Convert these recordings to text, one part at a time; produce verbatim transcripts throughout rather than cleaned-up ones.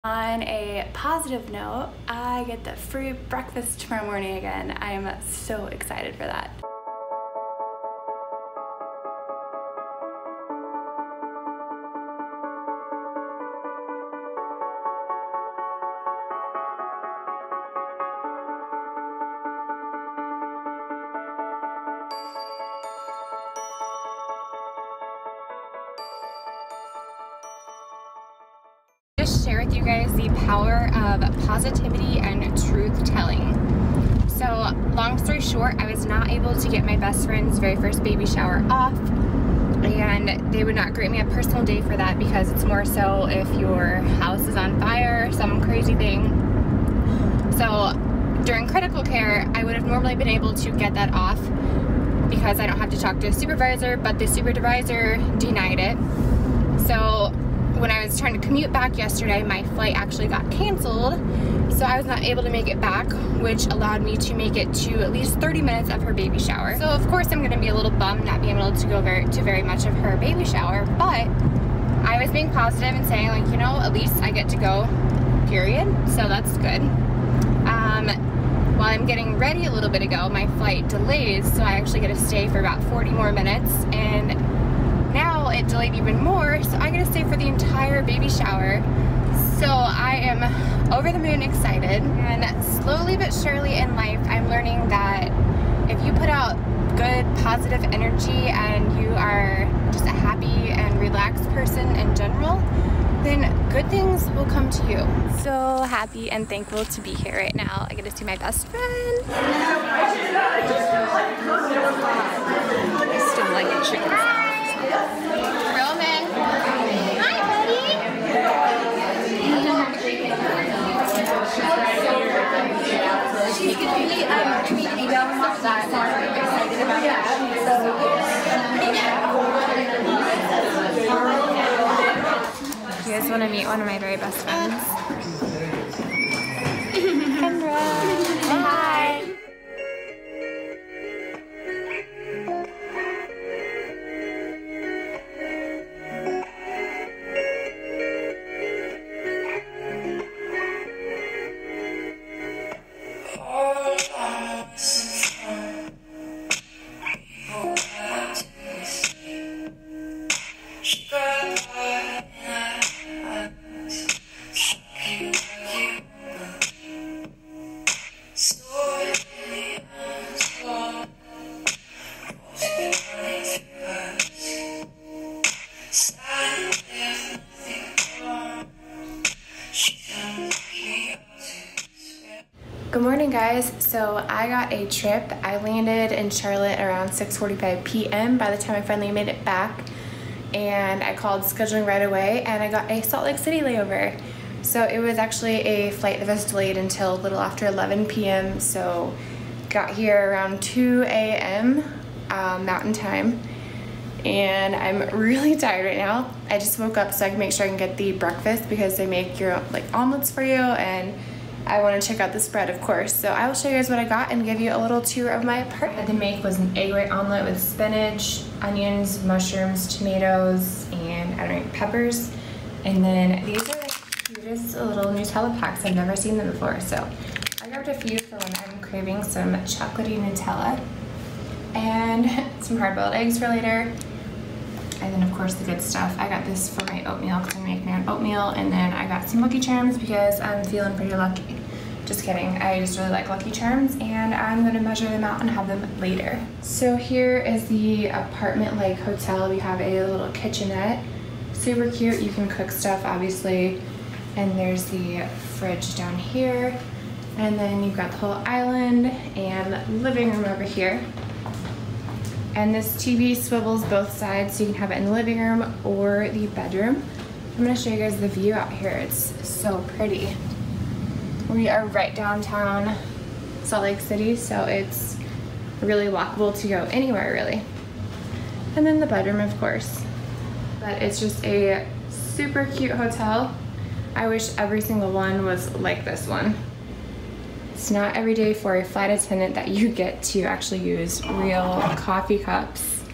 On a positive note, I get the free breakfast tomorrow morning again. I am so excited for that. Just share with you guys the power of positivity and truth telling. So long story short, I was not able to get my best friend's very first baby shower off, and they would not grant me a personal day for that because it's more so if your house is on fire, some crazy thing. So during critical care, I would have normally been able to get that off because I don't have to talk to a supervisor, but the supervisor denied it. So when I was trying to commute back yesterday, my flight actually got canceled, so I was not able to make it back, which allowed me to make it to at least thirty minutes of her baby shower. So of course I'm going to be a little bummed not being able to go very, to very much of her baby shower, but I was being positive and saying, like, you know, at least I get to go, period, so that's good. Um, while I'm getting ready a little bit ago, my flight delays, so I actually get to stay for about forty more minutes, and now it delayed even more, so I get to stay for the entire baby shower. So I am over the moon excited, and slowly but surely in life I'm learning that if you put out good positive energy and you are just a happy and relaxed person in general, then good things will come to you. So happy and thankful to be here right now. I get to see my best friend. I still like it, chicken. Roman. Hi, buddy. She's going to be um, tweeting about that. I'm excited about that. You guys want to meet one of my very best friends? Kendra. Hi. Good morning, guys. So I got a trip. I landed in Charlotte around six forty-five p m by the time I finally made it back, and I called scheduling right away and I got a Salt Lake City layover. So it was actually a flight that was delayed until a little after eleven p m so got here around two a m um, Mountain Time, and I'm really tired right now. I just woke up so I can make sure I can get the breakfast because they make your like omelets for you, and I want to check out the spread, of course. So I will show you guys what I got and give you a little tour of my apartment. What I had to make was an egg white omelet with spinach, onions, mushrooms, tomatoes, and I don't know, peppers. And then these are the cutest little Nutella packs. I've never seen them before. So I grabbed a few for when I'm craving some chocolatey Nutella. And some hard-boiled eggs for later. And then of course the good stuff. I got this for my oatmeal because I make my own oatmeal, and then I got some Lucky Charms because I'm feeling pretty lucky. Just kidding, I just really like Lucky Charms, and I'm gonna measure them out and have them later. So here is the apartment-like hotel. We have a little kitchenette, super cute. You can cook stuff, obviously. And there's the fridge down here. And then you've got the whole island and living room over here. And this T V swivels both sides, so you can have it in the living room or the bedroom. I'm gonna show you guys the view out here. It's so pretty. We are right downtown Salt Lake City, so it's really walkable to go anywhere, really. And then the bedroom, of course. But it's just a super cute hotel. I wish every single one was like this one. It's not every day for a flight attendant that you get to actually use real coffee cups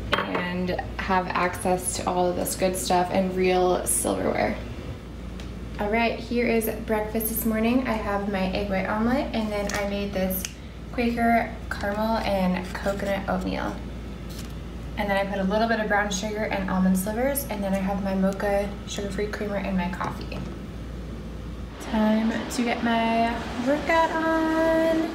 and have access to all of this good stuff and real silverware. All right, here is breakfast this morning. I have my egg white omelet, and then I made this Quaker caramel and coconut oatmeal. And then I put a little bit of brown sugar and almond slivers, and then I have my mocha sugar-free creamer in my coffee. Time to get my workout on.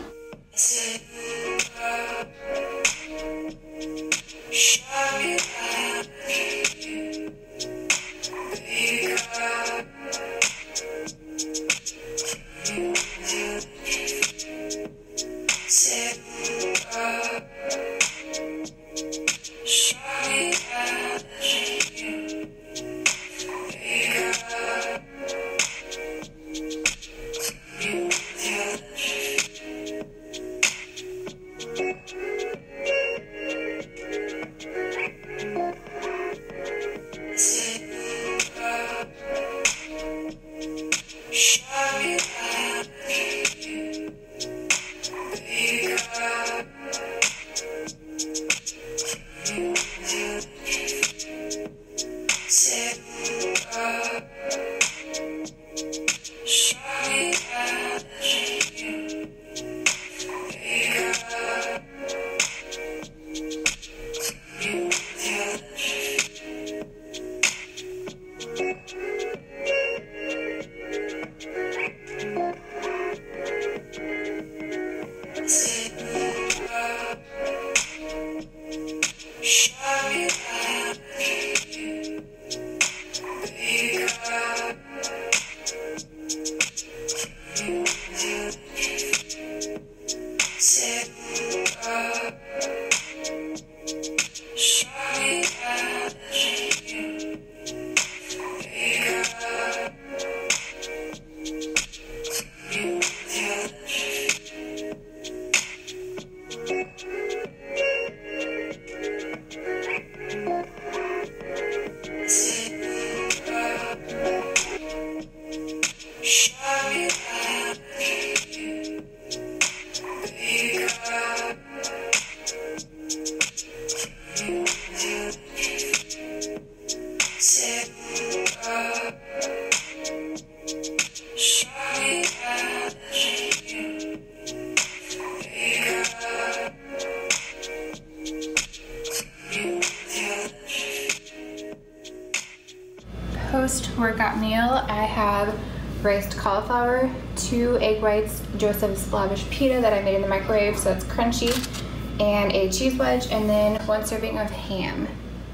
Post-workout meal, I have riced cauliflower, two egg whites, Joseph's Lavish Pita that I made in the microwave so it's crunchy, and a cheese wedge, and then one serving of ham.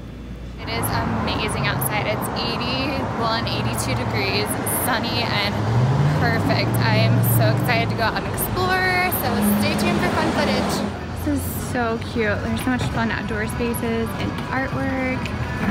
It is amazing outside. It's eighty-one, eighty-two degrees, sunny and perfect. I am so excited to go out and explore, so stay tuned for fun footage. This is so cute. There's so much fun outdoor spaces and artwork.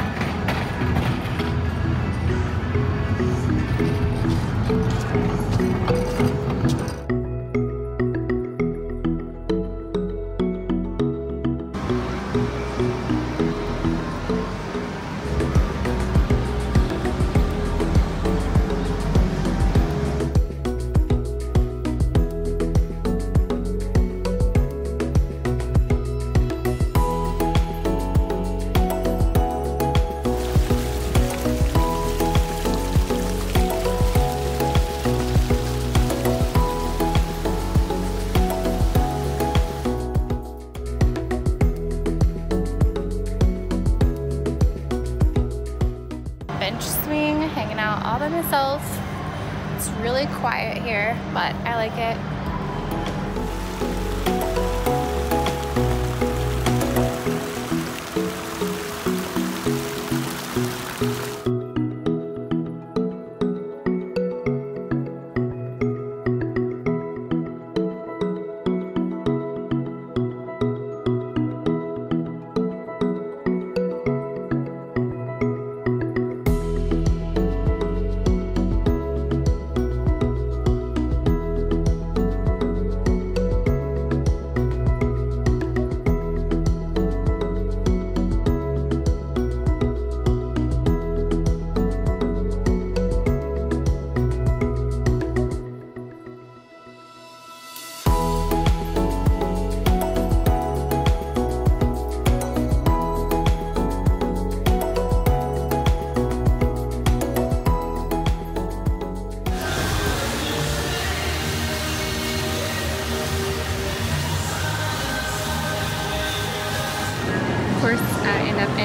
Bench swing, hanging out all by myself. It's really quiet here, but I like it.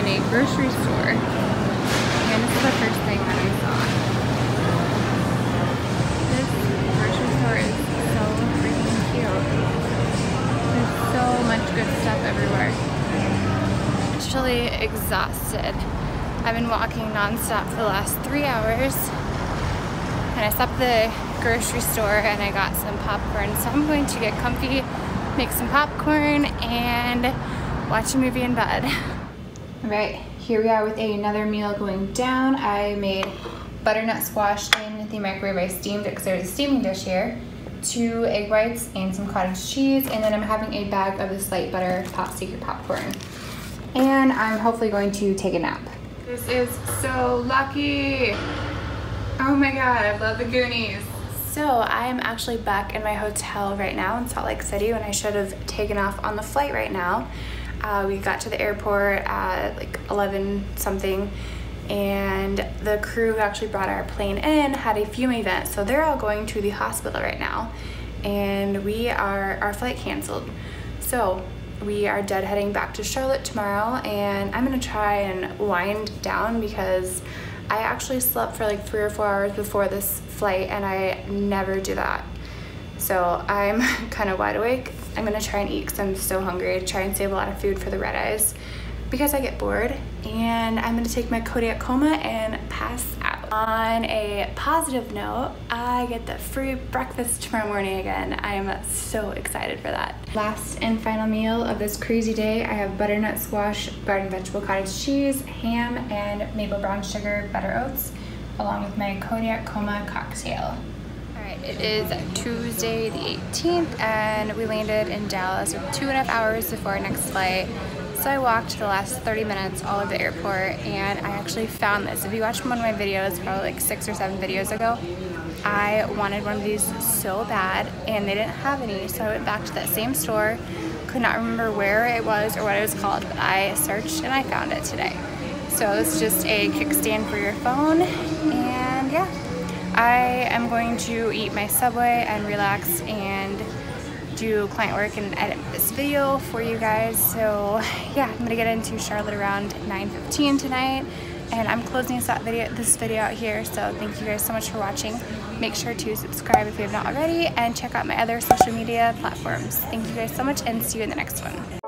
in a grocery store. And this is the first thing that I saw. This grocery store is so freaking cute. There's so much good stuff everywhere. I'm actually exhausted. I've been walking non-stop for the last three hours. And I stopped at the grocery store and I got some popcorn. So I'm going to get comfy, make some popcorn, and watch a movie in bed. All right, here we are with another meal going down. I made butternut squash in the microwave. I steamed it because there's a steaming dish here. Two egg whites and some cottage cheese. And then I'm having a bag of this light butter Pop Secret popcorn. And I'm hopefully going to take a nap. This is so lucky. Oh my God, I love the Goonies. So I am actually back in my hotel right now in Salt Lake City when I should have taken off on the flight right now. Uh, we got to the airport at like eleven something, and the crew who actually brought our plane in had a fume event, so they're all going to the hospital right now, and we are, our flight canceled. So we are dead heading back to Charlotte tomorrow, and I'm gonna try and wind down because I actually slept for like three or four hours before this flight, and I never do that. So I'm kind of wide awake. I'm gonna try and eat because I'm so hungry. Try and save a lot of food for the red eyes because I get bored. And I'm gonna take my Kodiak coma and pass out. On a positive note, I get the free breakfast tomorrow morning again. I am so excited for that. Last and final meal of this crazy day, I have butternut squash, garden vegetable cottage cheese, ham, and maple brown sugar butter oats, along with my Kodiak coma cocktail. Alright, it is Tuesday the eighteenth, and we landed in Dallas with two and a half hours before our next flight. So I walked the last thirty minutes all over the airport, and I actually found this. If you watched one of my videos, probably like six or seven videos ago, I wanted one of these so bad, and they didn't have any, so I went back to that same store. Could not remember where it was or what it was called, but I searched and I found it today. So it's just a kickstand for your phone, and yeah. I am going to eat my Subway and relax and do client work and edit this video for you guys. So yeah, I'm gonna get into Charlotte around nine fifteen tonight, and I'm closing this, out video, this video out here. So thank you guys so much for watching. Make sure to subscribe if you have not already, and check out my other social media platforms. Thank you guys so much, and see you in the next one.